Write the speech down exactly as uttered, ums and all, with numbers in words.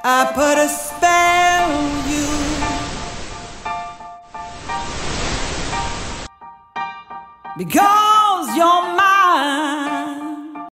I put a spell on you. Because you're mine.